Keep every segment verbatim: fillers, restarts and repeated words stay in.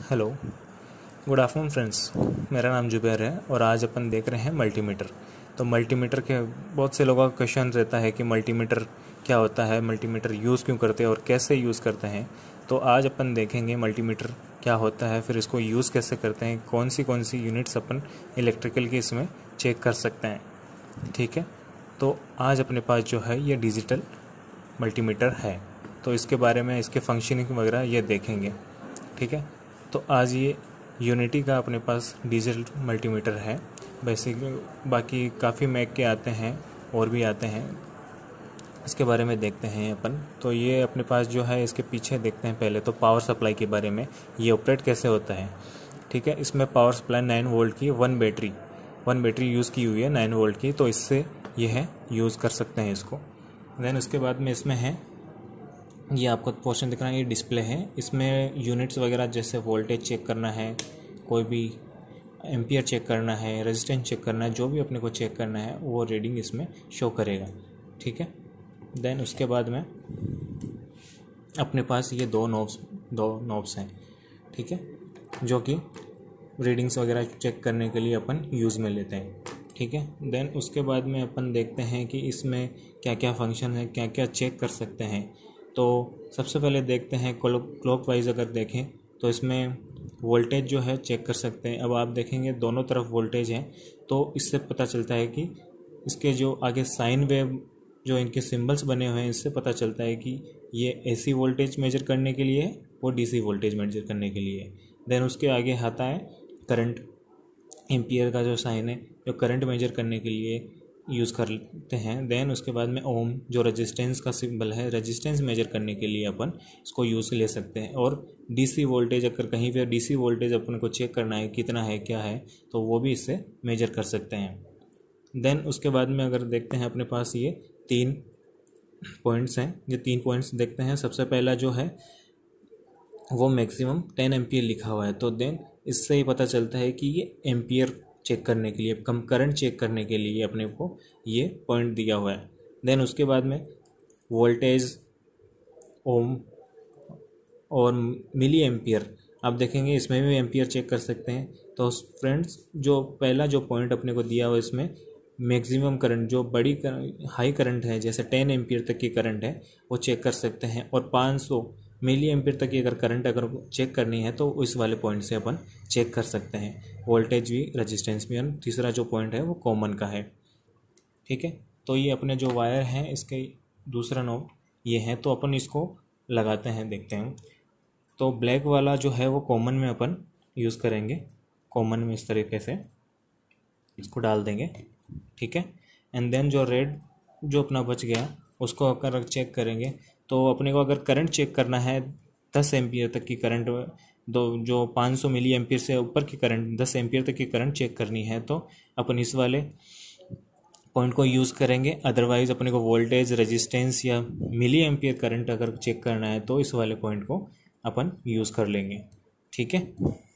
Hello, good afternoon friends. मेरा नाम जुबैर है और आज अपन देख रहे हैं मल्टीमीटर। तो मल्टीमीटर के बहुत से लोगों का क्वेश्चन रहता है कि मल्टीमीटर क्या होता है, मल्टीमीटर यूज़ क्यों करते हैं और कैसे यूज़ करते हैं। तो आज अपन देखेंगे मल्टीमीटर क्या होता है, फिर इसको यूज़ कैसे करते हैं, कौन सी कौन सी यूनिट्स अपन इलेक्ट्रिकल की इसमें चेक कर सकते हैं। ठीक है, तो आज अपने पास जो है ये डिजिटल मल्टीमीटर है, तो इसके बारे में, इसके फंक्शनिंग वगैरह ये देखेंगे। ठीक है, तो आज ये यूनिटी का अपने पास डिजिटल मल्टीमीटर है। बेसिक बाकी काफ़ी मैक के आते हैं और भी आते हैं, इसके बारे में देखते हैं अपन। तो ये अपने पास जो है, इसके पीछे देखते हैं पहले तो पावर सप्लाई के बारे में, ये ऑपरेट कैसे होता है। ठीक है, इसमें पावर सप्लाई नाइन वोल्ट की one battery one battery use की हुई है नाइन वोल्ट की, तो इससे ये है यूज़ कर सकते हैं इसको। देन उसके बाद में इसमें है, ये आपको पोर्शन दिख रहा है, ये डिस्प्ले है। इसमें यूनिट्स वगैरह जैसे वोल्टेज चेक करना है, कोई भी एम्पियर चेक करना है, रेजिस्टेंस चेक करना है, जो भी अपने को चेक करना है वो रीडिंग इसमें शो करेगा। ठीक है, देन उसके बाद में अपने पास ये दो नॉब्स दो नॉब्स हैं। ठीक है, जो कि रीडिंग्स वगैरह चेक करने के लिए अपन यूज़ में लेते हैं। ठीक है, देन उसके बाद में अपन देखते हैं कि इसमें क्या क्या फंक्शन है, क्या क्या चेक कर सकते हैं। तो सबसे पहले देखते हैं क्लॉक वाइज अगर देखें तो इसमें वोल्टेज जो है चेक कर सकते हैं। अब आप देखेंगे दोनों तरफ वोल्टेज है, तो इससे पता चलता है कि इसके जो आगे साइन वेव जो इनके सिंबल्स बने हुए हैं, इससे पता चलता है कि ये एसी वोल्टेज मेजर करने के लिए है, वो डीसी वोल्टेज मेजर करने के लिए है। देन उसके आगे आता है करंट, एम्पियर का जो साइन है, जो करंट मेजर करने के लिए यूज़ करते हैं। देन उसके बाद में ओम, जो रेजिस्टेंस का सिंबल है, रेजिस्टेंस मेजर करने के लिए अपन इसको यूज़ ले सकते हैं। और डीसी वोल्टेज, अगर कहीं पे डीसी वोल्टेज अपन को चेक करना है कितना है क्या है, तो वो भी इससे मेजर कर सकते हैं। देन उसके बाद में अगर देखते हैं, अपने पास ये तीन पॉइंट्स हैं। ये तीन पॉइंट्स देखते हैं। सबसे पहला जो है वो मैक्सिमम टेन एम्पियर लिखा हुआ है, तो देन इससे ही पता चलता है कि ये एम्पियर चेक करने के लिए, कम करंट चेक करने के लिए अपने को ये पॉइंट दिया हुआ है। देन उसके बाद में वोल्टेज, ओम और मिली एम्पियर, आप देखेंगे इसमें भी एम्पियर चेक कर सकते हैं। तो फ्रेंड्स, जो पहला जो पॉइंट अपने को दिया हुआ है, इसमें मैक्सिमम करंट, जो बड़ी हाई करंट है, जैसे टेन एम्पियर तक की करंट है, वो चेक कर सकते हैं। और पाँच सौ मिली एम्पियर तक की अगर करंट अगर चेक करनी है, तो इस वाले पॉइंट से अपन चेक कर सकते हैं। वोल्टेज भी, रेजिस्टेंस भी। और तीसरा जो पॉइंट है वो कॉमन का है। ठीक है, तो ये अपने जो वायर हैं, इसके दूसरा नोब ये है, तो अपन इसको लगाते हैं, देखते हैं। तो ब्लैक वाला जो है वो कॉमन में अपन यूज़ करेंगे। कॉमन में इस तरीके से इसको डाल देंगे। ठीक है, एंड देन जो रेड जो अपना बच गया, उसको अगर चेक करेंगे, तो अपने को अगर करंट चेक करना है दस एम्पियर तक की करंट, दो जो पाँच सौ मिली एम्पियर से ऊपर की करंट, दस एम्पियर तक की करंट चेक करनी है, तो अपन इस वाले पॉइंट को यूज़ करेंगे। अदरवाइज़ अपने को वोल्टेज, रेजिस्टेंस या मिली एम्पियर करंट अगर चेक करना है, तो इस वाले पॉइंट को अपन यूज़ कर लेंगे। ठीक है,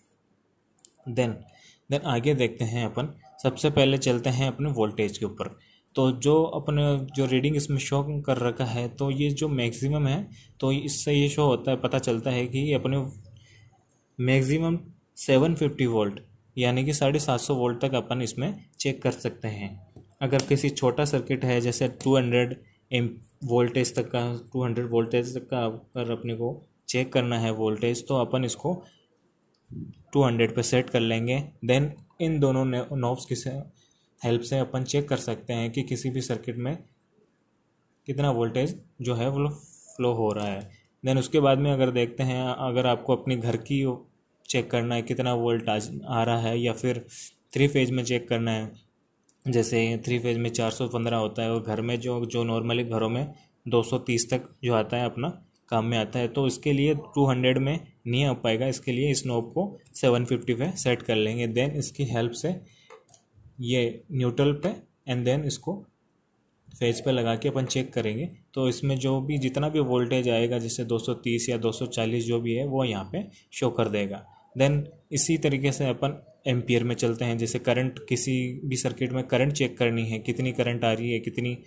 देन देन आगे देखते हैं अपन। सबसे पहले चलते हैं अपने वोल्टेज के ऊपर। तो जो अपने जो रीडिंग इसमें शो कर रखा है, तो ये जो मैक्सिमम है, तो इससे ये शो होता है, पता चलता है कि अपने मैक्सिमम सेवन फिफ्टी वोल्ट यानी कि साढ़े सात सौ वोल्ट तक अपन इसमें चेक कर सकते हैं। अगर किसी छोटा सर्किट है, जैसे टू हंड्रेड एम वोल्टेज तक का टू हंड्रेड वोल्टेज तक का अगर अपने को चेक करना है वोल्टेज, तो अपन इसको टू हंड्रेड पे सेट कर लेंगे। देन इन दोनों नॉब्स की हेल्प से अपन चेक कर सकते हैं कि किसी भी सर्किट में कितना वोल्टेज जो है वो फ्लो हो रहा है। देन उसके बाद में अगर देखते हैं, अगर आपको अपनी घर की चेक करना है कितना वोल्ट आ रहा है, या फिर थ्री फेज में चेक करना है, जैसे थ्री फेज में चार सौ पंद्रह होता है, और घर में जो जो नॉर्मली घरों में दो सौ तीस तक जो आता है अपना काम में आता है, तो इसके लिए टू हंड्रेड में नहीं आ पाएगा। इसके लिए इस नॉब को सेवन फिफ्टी पे सेट कर लेंगे। देन इसकी हेल्प से ये न्यूट्रल पे एंड देन इसको फेज पे लगा के अपन चेक करेंगे, तो इसमें जो भी जितना भी वोल्टेज आएगा, जैसे दो सौ तीस या दो सौ चालीस जो भी है, वो यहाँ पे शो कर देगा। देन इसी तरीके से अपन एम्पियर में चलते हैं। जैसे करंट, किसी भी सर्किट में करंट चेक करनी है, कितनी करंट आ रही है, कितनी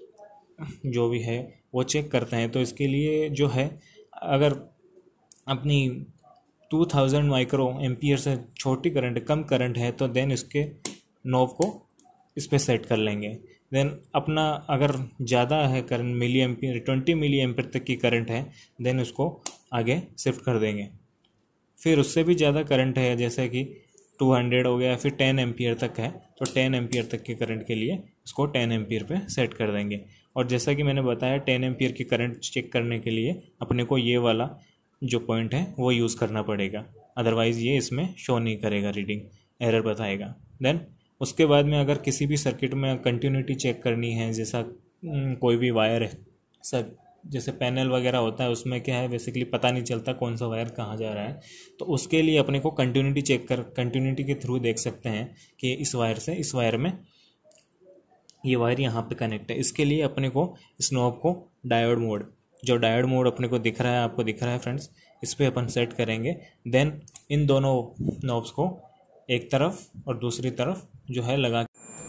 जो भी है वो चेक करते हैं। तो इसके लिए जो है, अगर अपनी टू थाउजेंड माइक्रो एम्पियर से छोटी करंट कम करंट है तो देन इसके नॉब को इस पर सेट कर लेंगे। देन अपना अगर ज़्यादा है current milliampere twenty milliampere तक की करंट है देन उसको आगे शिफ्ट कर देंगे। फिर उससे भी ज़्यादा करंट है जैसे कि टू हंड्रेड हो गया फिर टेन एम्पियर तक है तो टेन एम्पियर तक के करंट के लिए इसको टेन एम्पियर पे सेट कर देंगे। और जैसा कि मैंने बताया टेन एम्पियर की करंट चेक करने के लिए अपने को ये वाला जो पॉइंट है वो यूज़ करना पड़ेगा, अदरवाइज़ ये इसमें शो नहीं करेगा, रीडिंग एरर बताएगा। देन उसके बाद में अगर किसी भी सर्किट में कंटिन्यूटी चेक करनी है, जैसा कोई भी वायर है सब जैसे पैनल वगैरह होता है उसमें क्या है बेसिकली पता नहीं चलता कौन सा वायर कहाँ जा रहा है, तो उसके लिए अपने को कंटिन्यूटी चेक कर कंटिन्यूटी के थ्रू देख सकते हैं कि इस वायर से इस वायर में ये वायर यहाँ पे कनेक्ट है। इसके लिए अपने को इस नॉब को डायोड मोड, जो डायोड मोड अपने को दिख रहा है आपको दिख रहा है फ्रेंड्स, इस पर अपन सेट करेंगे। देन इन दोनों नॉब्स को एक तरफ और दूसरी तरफ जो है लगा,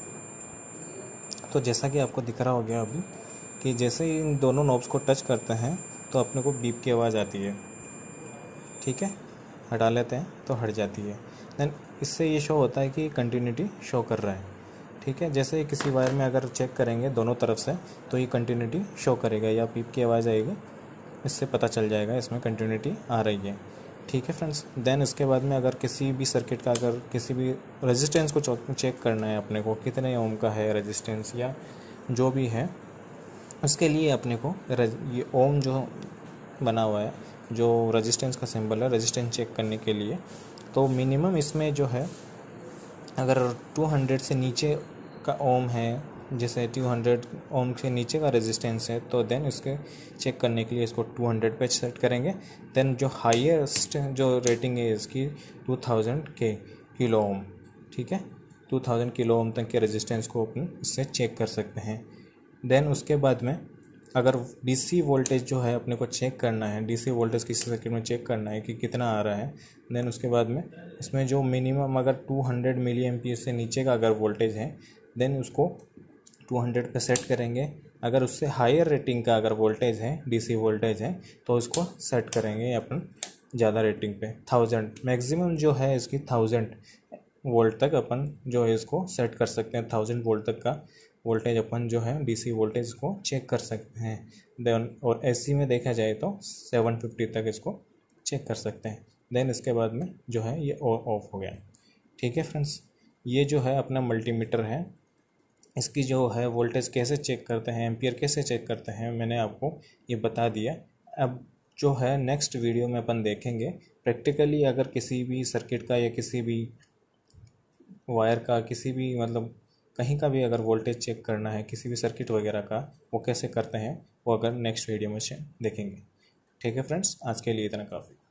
तो जैसा कि आपको दिख रहा हो गया अभी कि जैसे ही इन दोनों नॉब्स को टच करते हैं तो अपने को बीप की आवाज़ आती है। ठीक है, हटा लेते हैं तो हट जाती है। देन इससे ये शो होता है कि कंटिन्यूटी शो कर रहा है। ठीक है, जैसे किसी वायर में अगर चेक करेंगे दोनों तरफ से तो ये कंटिन्यूटी शो करेगा या बीप की आवाज़ आएगी, इससे पता चल जाएगा इसमें कंटिन्यूटी आ रही है। ठीक है फ्रेंड्स, देन इसके बाद में अगर किसी भी सर्किट का अगर किसी भी रेजिस्टेंस को चेक करना है अपने को कितने ओम का है रेजिस्टेंस या जो भी है, उसके लिए अपने को ये ओम जो बना हुआ है जो रेजिस्टेंस का सिंबल है रेजिस्टेंस चेक करने के लिए, तो मिनिमम इसमें जो है अगर टू हंड्रेड से नीचे का ओम है, जैसे टू हंड्रेड ओम से नीचे का रेजिस्टेंस है तो देन इसके चेक करने के लिए इसको टू हंड्रेड पे सेट करेंगे। देन जो हाईएस्ट जो रेटिंग है इसकी टू थाउजेंड के किलो ओम। ठीक है, टू थाउजेंड किलो ओम तक के रेजिस्टेंस को अपन इससे चेक कर सकते हैं। देन उसके बाद में अगर डीसी वोल्टेज जो है अपने को चेक करना है, डीसी वोल्टेज किसी सर्किट में चेक करना है कि कितना आ रहा है, देन उसके बाद में इसमें जो मिनिमम अगर टू हंड्रेड मिली एम्पियर से नीचे का अगर वोल्टेज है देन उसको टू हंड्रेड पे सेट करेंगे। अगर उससे हायर रेटिंग का अगर वोल्टेज है डीसी वोल्टेज है तो इसको सेट करेंगे अपन ज़्यादा रेटिंग पे थाउजेंड, मैक्सिमम जो है इसकी थाउजेंड वोल्ट तक अपन जो है इसको सेट कर सकते हैं। थाउजेंड वोल्ट तक का वोल्टेज अपन जो है डीसी वोल्टेज को चेक कर सकते हैं। देन और एसी में देखा जाए तो सेवन फिफ्टी तक इसको चेक कर सकते हैं। देन इसके बाद में जो है ये ऑफ हो गया। ठीक है फ्रेंड्स, ये जो है अपना मल्टीमीटर है, इसकी जो है वोल्टेज कैसे चेक करते हैं, एम्पियर कैसे चेक करते हैं, मैंने आपको ये बता दिया। अब जो है नेक्स्ट वीडियो में अपन देखेंगे प्रैक्टिकली अगर किसी भी सर्किट का या किसी भी वायर का किसी भी मतलब कहीं का भी अगर वोल्टेज चेक करना है किसी भी सर्किट वगैरह का, वो कैसे करते हैं वो अगर नेक्स्ट वीडियो में देखेंगे। ठीक है फ्रेंड्स, आज के लिए इतना काफ़ी।